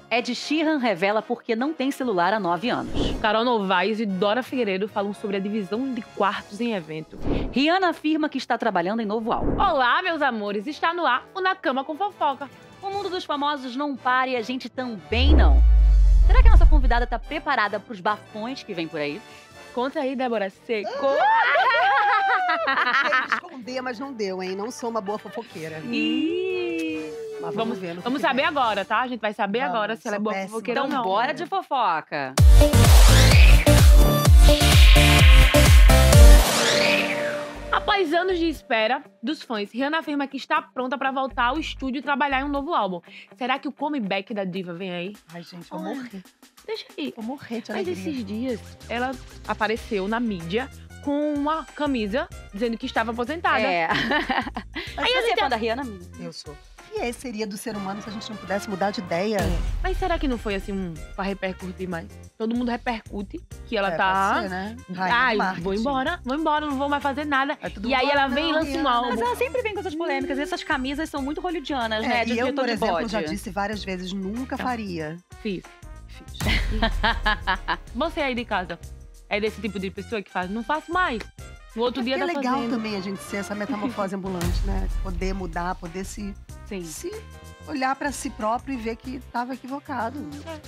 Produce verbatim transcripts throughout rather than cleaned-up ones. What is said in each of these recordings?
Ed Sheeran revela porque não tem celular há nove anos. Carol Novaes e Dora Figueiredo falam sobre a divisão de quartos em evento. Rihanna afirma que está trabalhando em novo álbum. Olá, meus amores, está no ar o Na Cama com Fofoca. O mundo dos famosos não para e a gente também não. Será que a nossa convidada está preparada para os bafões que vem por aí? Conta aí, Débora Seco. Tentei esconder, mas não deu, hein? Não sou uma boa fofoqueira. Ih. Mas vamos, Vamos, ver no vamos que saber vem. agora, tá? A gente vai saber Vamos, agora se ela é sou boa péssima. fofoqueira Então ou não. bora de fofoca. Após anos de espera dos fãs, Rihanna afirma que está pronta pra voltar ao estúdio e trabalhar em um novo álbum. Será que o comeback da diva vem aí? Ai, gente, eu Ai, vou morrer. Deixa aí. Vou morrer de Mas alegria. esses dias, ela apareceu na mídia com uma camisa dizendo que estava aposentada. É. Aí Aí eu você é não fã da Rihanna, amiga? Eu sou. E esse seria do ser humano se a gente não pudesse mudar de ideia? Mas será que não foi assim um, pra repercutir mais? Todo mundo repercute que ela É, tá. pode ser, né? Rainha do Ai, marketing. vou embora, vou embora, não vou mais fazer nada. Aí todo E aí mundo, ela "Ah, vem e não, lança um Rihanna." álbum. Mas ela sempre vem com essas polêmicas. Essas camisas são muito hollywoodianas, né? É, De e eu, diretor por de exemplo, bode. já disse várias vezes, nunca faria. Fiz. Fiz. Você aí de casa é desse tipo de pessoa que faz? Não faço mais. No outro dia Porque tá é legal fazendo. também a gente ser essa metamorfose ambulante, né? Poder mudar, poder se, Sim. se olhar pra si próprio e ver que estava equivocado.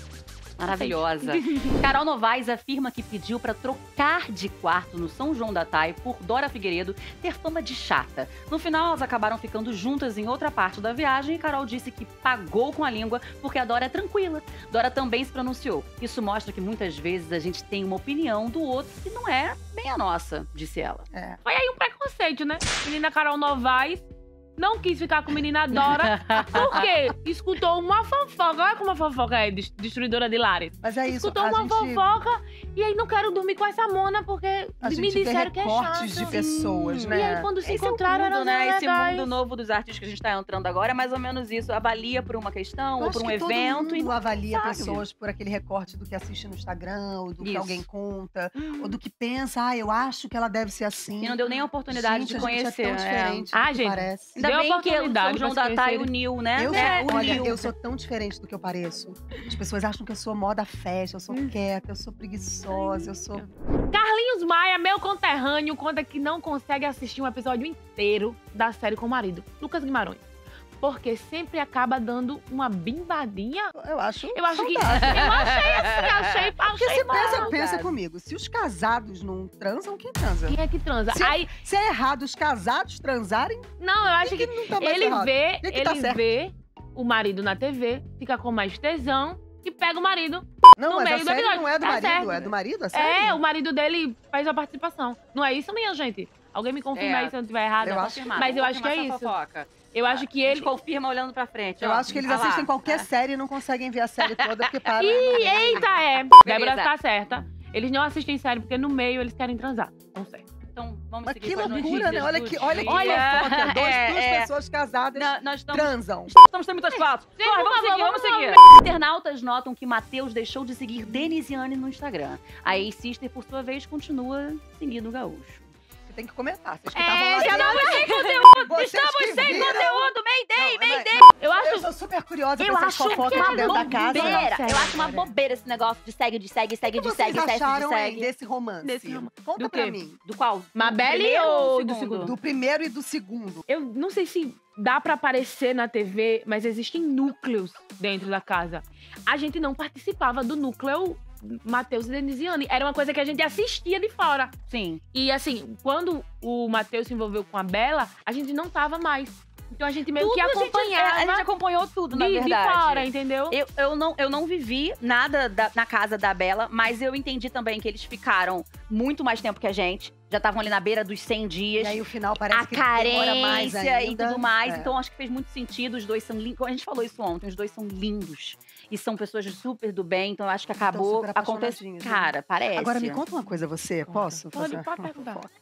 Maravilhosa. Carol Novaes afirma que pediu pra trocar de quarto no São João da Tai por Dora Figueiredo ter fama de chata. No final, elas acabaram ficando juntas em outra parte da viagem e Carol disse que pagou com a língua porque a Dora é tranquila. Dora também se pronunciou. Isso mostra que muitas vezes a gente tem uma opinião do outro que não é bem a nossa, disse ela. É. Foi aí um preconceito, né? Menina Carol Novaes não quis ficar com menina Dora porque escutou uma fofoca. Olha como a fofoca é des- destruidora de lares. Mas é isso, Escutou a uma gente, fofoca e aí não quero dormir com essa mona porque a me gente vê disseram que é recortes chata. de pessoas, E né? aí quando se Esse é o encontraram mundo, eram né? Esse legais. mundo novo dos artistas que a gente tá entrando agora é mais ou menos isso. Avalia por uma questão Eu ou acho por um que todo evento. mundo e avalia sabe. pessoas por aquele recorte do que assiste no Instagram, ou do que Isso. alguém conta, Hum. ou do que pensa, ah, eu acho que ela deve ser assim. E não deu nem a oportunidade Gente, de a gente conhecer. é tão é. diferente Ah, do que gente, parece. Ainda Deu bem que o oportunidade São João pra da se Tai conhecerem. uniu, né? Eu, É, sou, olha, uniu. eu sou tão diferente do que eu pareço. As pessoas acham que eu sou moda festa, eu sou Hum. quieta, eu sou preguiçosa, eu sou... Carlinhos Maia, meu conterrâneo, conta que não consegue assistir um episódio inteiro da série com o marido, Lucas Guimarães. Porque sempre acaba dando uma bimbadinha. Eu acho Eu acho que. Eu saudável. achei assim, achei. Porque achei você pensa, mal. pensa comigo, se os casados não transam, quem transa? Quem é que transa? Se- Aí, Se é errado os casados transarem, não, eu acho quem que que não tá mais ele errado? vê, Quem que ele tá certo? vê o marido na T V, fica com mais tesão e pega o marido. Não, No mas meio a do série episódio. não é do Tá marido, certo. é do marido a série? É, o marido dele faz a participação. Não é isso, minha gente? Alguém me confirma É. aí se eu não estiver errada. Eu acho- Confirmado, Mas eu vamos acho que é confirmar essa isso. fofoca. Eu acho que A gente ele. confirma olhando pra frente. Eu ó. acho que eles Ah lá. assistem qualquer É. série e não conseguem ver a série toda porque para. Ih, eita, é. Débora tá certa. Eles não assistem série porque no meio eles querem transar. Não sei. Então, vamos Mas seguir que com as loucura, notícias né? Olha do que, olha que dia. fofoca. Dois, É, duas é. pessoas casadas Não, nós estamos, transam. estamos tendo muitas fotos. Gente, Corre, por vamos favor, seguir, vamos vamos seguir. Internautas notam que Matheus deixou de seguir Denisiane no Instagram. A ex-sister, por sua vez, continua seguindo o gaúcho. Você tem que comentar. Vocês que estavam É, lá já dentro, não sem conteúdo. vocês Estamos que sem viram. conteúdo. Mayday, Não, Mayday. mas- Eu Eu acho. sou super curiosa Eu com essas acho fofocas que de dentro da casa. bobeira. Sério, Eu acho uma sério. bobeira esse negócio de segue, de segue, segue, O que de vocês segue, segue, de acharam, hein, segue. desse romance? Desse romance. Conta Do pra quê? mim. Do qual? Mabel Do primeiro ou do segundo? Do primeiro e do segundo. Eu não sei se dá pra aparecer na T V, mas existem núcleos dentro da casa. A gente não participava do núcleo Matheus e Denisiane. Era uma coisa que a gente assistia de fora. Sim. E assim, quando o Matheus se envolveu com a Bela, a gente não tava mais. Então a gente meio Tudo que a gente- acompanhava A gente acompanhou tudo, na de, de verdade. fora, entendeu? Eu, eu, não, eu não vivi nada da- na casa da Bela, mas eu entendi também que eles ficaram muito mais tempo que a gente. Já estavam ali na beira dos cem dias. E aí o final parece a que demora mais carência ainda. e tudo mais. É. Então acho que fez muito sentido. Os dois são lindos. A gente falou isso ontem. Os dois são lindos. E são pessoas super do bem. Então acho que Estão acabou super acontecendo. apaixonadinhos, né? Cara, parece. Agora me conta uma coisa, você. Conta. Posso? Pode, fazer pode uma perguntar. fofoca?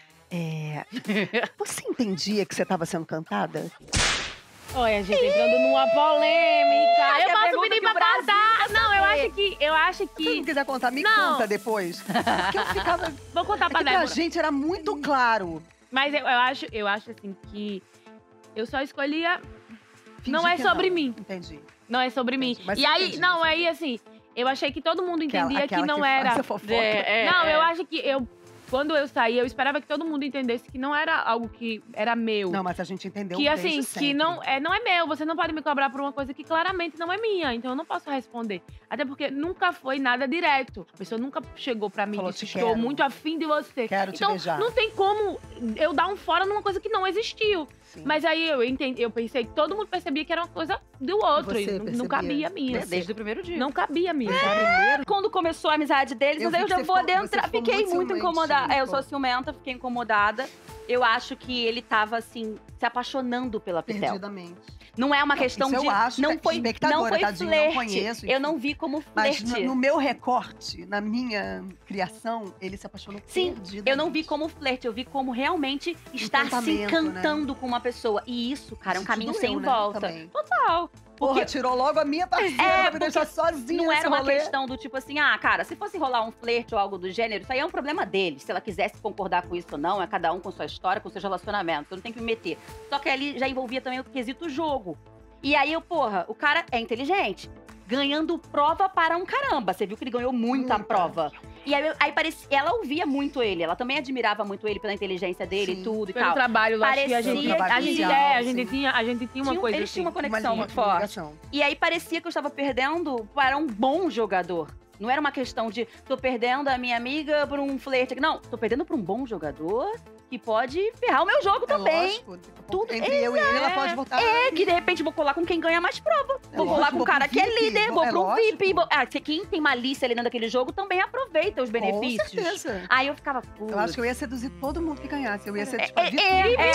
É... Você entendia que você estava sendo cantada? Olha, a gente entrando numa polêmica. Acho que Eu é a posso pergunta pedir que o pra Brasil contar. Não, eu saber. acho que. Eu acho Se você não que. quiser contar, me Não. conta depois. Porque eu ficava... Vou contar É pra que pra Débora. gente era muito claro. Mas eu, eu acho, eu acho assim que eu só escolhia. Fingir Não é que sobre mim. Entendi. Não é sobre mim. Mas e você aí, entende não, isso, aí assim, eu achei que todo mundo Aquela- entendia aquela que não que era. faz a fofoca. É, é, não, é. eu acho que eu. Quando eu saí, eu esperava que todo mundo entendesse que não era algo que era meu. Não, mas a gente entendeu que desde assim, sempre. que não é, não é meu. Você não pode me cobrar por uma coisa que claramente não é minha. Então eu não posso responder. Até porque nunca foi nada direto. A pessoa nunca chegou pra mim e Falou, disse: "Te estou quero. muito afim de você. Quero te então, beijar. não tem como eu dar um fora numa coisa que não existiu. Sim. Mas aí eu entendi, eu pensei que todo mundo percebia que era uma coisa do outro. você E não- não percebia? cabia a minha. Desde o primeiro dia. Não cabia a minha. Primeiro, Quando começou a amizade deles, Eu mas aí vi eu que já você vou ficou- adentrar. você ficou Fiquei muito muito incomodada. ciumentinha, É, eu sou pô. ciumenta, fiquei incomodada. Eu acho que ele tava, assim, se apaixonando pela Pitel. perdidamente. Não é uma Não, questão isso eu de. acho, não tá? foi, Espectadora, não foi tadinho, flerte. não conheço, eu enfim. não vi como Mas flerte. no, no meu recorte, na minha criação, ele se apaixonou Sim, perdidamente. Eu não vi como flerte, eu vi como realmente estar se Encantamento, encantando com uma pessoa. E isso, cara, é um Isso te caminho doeu, sem né, volta. também. Total. Porra, Porque tirou logo a minha parceira É, pra me deixar sozinha não nesse era uma rolê. questão do tipo assim, ah, cara, se fosse rolar um flerte ou algo do gênero, isso aí é um problema deles. Se ela quisesse concordar com isso ou não, é cada um com sua história, com seus relacionamentos. Eu não tenho que me meter. Só que ali já envolvia também o quesito jogo. E aí, eu, porra, o cara é inteligente. Ganhando prova para um caramba. Você viu que ele ganhou muita Muita. prova. E aí, aí parecia, ela ouvia muito ele. Ela também admirava muito ele pela inteligência dele Sim. e tudo e Pelo tal. trabalho, eu acho que a Parecia gente, que- a gente, Trabalho é, a social, gente sim. tinha, a gente tinha uma Tinha- coisa eles assim. tinham uma conexão Uma muito forte. ligação. E aí parecia que eu estava perdendo para um bom jogador. Não era uma questão de tô perdendo a minha amiga por um flerte. Não, tô perdendo para um bom jogador que pode ferrar o meu jogo É também. lógico, daqui a pouco, Tudo- entre eu e ele, ela É. pode voltar. É, que de repente vou colar com quem ganha mais prova. É vou colar lógico, com vou o cara pro que é V I P, líder, vou- vou é pro lógico. V I P. Vou... Ah, se- quem tem malícia ali dentro daquele jogo também aproveita os benefícios. Com certeza. Aí eu ficava, putz. Eu acho que eu ia seduzir todo mundo que ganhasse. Eu ia ser, tipo, É, a é, V I P. é,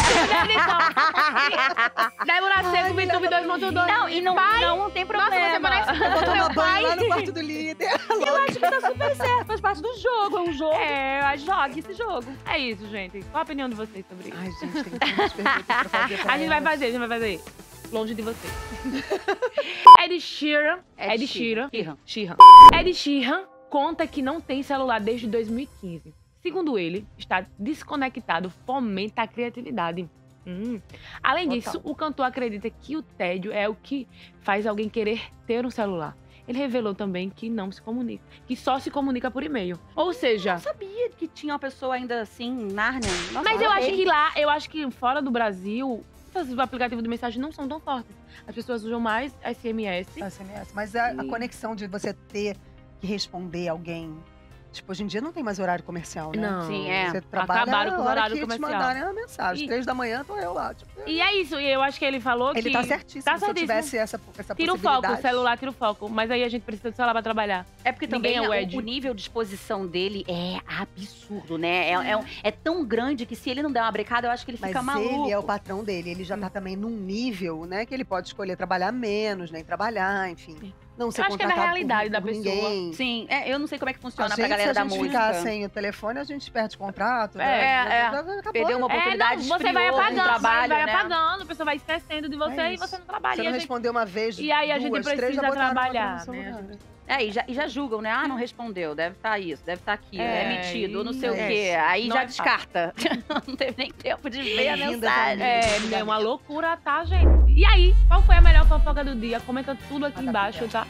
Débora Seco, VTube dois ponto dois. Não, e não, não, não tem Nossa, você problema. parece Eu vou tomar meu banho pai. lá no quarto do líder. Eu acho que tá super certo, faz parte do jogo. É um jogo. É, eu acho- Jogue esse jogo. é isso, gente. Qual a opinião de vocês sobre isso? Ai, gente, tem tantas perguntas pra fazer pra A gente vai elas. fazer, a gente vai fazer. Longe de você. Ed Sheeran. Ed Ed Sheeran. Sheeran. Sheeran. Ed Sheeran conta que não tem celular desde dois mil e quinze. Segundo ele, estar desconectado fomenta a criatividade. Hum. Além Total. disso, o cantor acredita que o tédio é o que faz alguém querer ter um celular. Ele revelou também que não se comunica, que só se comunica por e-mail. Ou seja, Eu sabia que tinha uma pessoa ainda assim, Nárnia. Nossa, mas eu acho amei. que lá, eu acho que fora do Brasil, os aplicativos de mensagem não são tão fortes. As pessoas usam mais S M S. S M S. Mas a, a E- conexão de você ter que responder alguém. Tipo, hoje em dia não tem mais horário comercial, né? Não. Sim, é. Você trabalha Acabaram com a os hora horários que te comercial. mandarem uma mensagem. E- Três da manhã, tô eu lá. Tipo, E é isso, e eu acho que ele falou ele que... tá certíssimo. tá Se eu certíssimo. tivesse essa, essa Tira o possibilidade. foco, o celular tira o foco. Mas aí a gente precisa do celular pra trabalhar. É porque Ninguém também é o o, Ed. o nível de exposição dele é absurdo, né? É, é, um- é tão grande que se ele não der uma brecada, eu acho que ele Mas fica maluco. ele é o patrão dele. Ele já tá também num nível, né? Que ele pode escolher trabalhar menos, nem trabalhar, enfim. Não ser Eu acho que é da contratado por- realidade da por pessoa. ninguém. Sim, é, eu não sei como é que A funciona gente, pra galera se a da gente música. ficar sem o telefone, a gente perde contrato. É, né? é. Acabou, Perdeu uma né? oportunidade, é, não, você vai esfriou apagando, um trabalho, vai, vai né? apagando, a pessoa vai esquecendo de você É e isso. você não trabalha. Você E não a gente- respondeu uma vez, E aí a gente duas, três, já precisa botaram outra trabalhar, no seu né? lugar. É, e já, e já julgam, né? Ah, não respondeu, deve estar isso, deve estar aquilo, é, É, metido, ou não e- sei o é quê. isso. Aí Não já é fácil. descarta. Não teve nem tempo de ver a Linda mensagem. também. É, é uma loucura, tá, gente? E aí, qual foi a melhor fofoca do dia? Comenta tudo aqui embaixo, tá?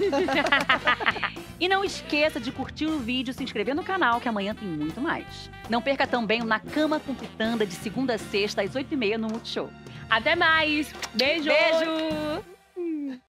E não esqueça de curtir o vídeo, se inscrever no canal, que amanhã tem muito mais. Não perca também o Na Cama com Pitanda, de segunda a sexta, às oito e meia, no Multishow. Até mais! Beijo! Beijo!